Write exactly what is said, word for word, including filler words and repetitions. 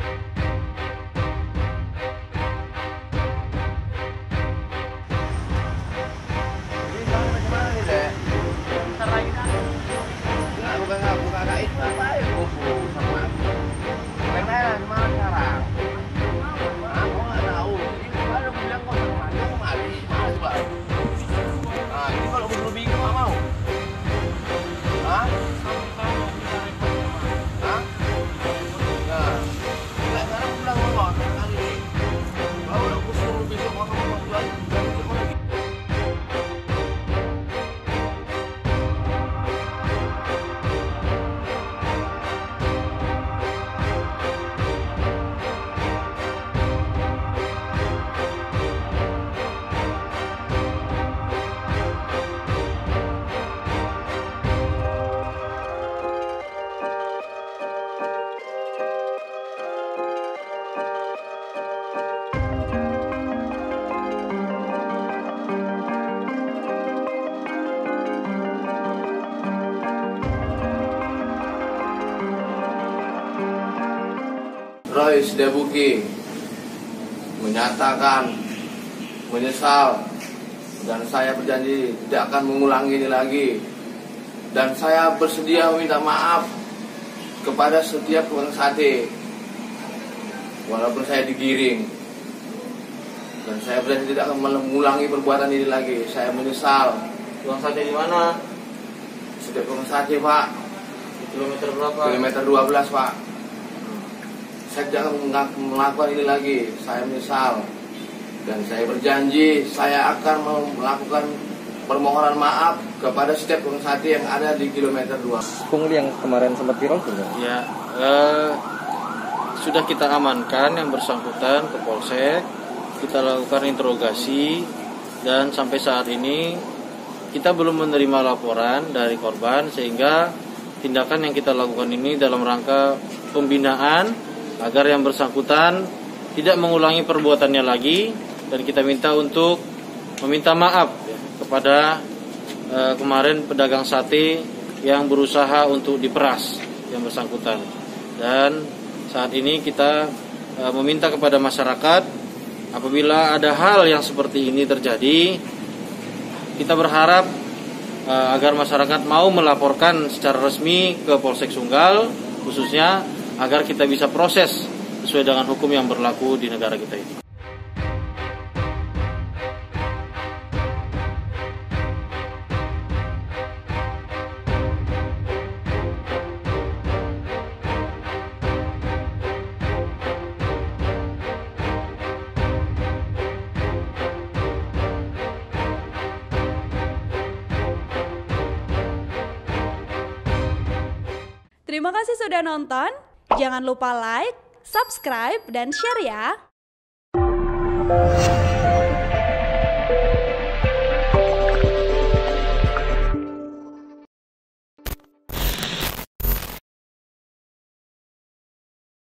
Roy Sedabuki menyatakan menyesal dan saya berjanji tidak akan mengulangi ini lagi, dan saya bersedia meminta maaf kepada setiap tukang sate walaupun saya digiring, dan saya berjanji tidak akan mengulangi perbuatan ini lagi. Saya menyesal. Tukang sate di mana? Setiap tukang sate, Pak. Di kilometer berapa? Kilometer dua belas, Pak. Saya jangan melakukan ini lagi. Saya menyesal dan saya berjanji saya akan melakukan permohonan maaf kepada setiap tukang sate yang ada di kilometer dua. Pungli yang kemarin sempat viral sudah? Ya, eh, sudah kita amankan yang bersangkutan ke Polsek. Kita lakukan interogasi dan sampai saat ini kita belum menerima laporan dari korban, sehingga tindakan yang kita lakukan ini dalam rangka pembinaan agar yang bersangkutan tidak mengulangi perbuatannya lagi, dan kita minta untuk meminta maaf ya, kepada eh, kemarin pedagang sate yang berusaha untuk diperas yang bersangkutan. Dan saat ini kita eh, meminta kepada masyarakat, apabila ada hal yang seperti ini terjadi, kita berharap eh, agar masyarakat mau melaporkan secara resmi ke Polsek Sunggal khususnya, agar kita bisa proses sesuai dengan hukum yang berlaku di negara kita ini. Terima kasih sudah nonton. Jangan lupa like, subscribe, dan share ya.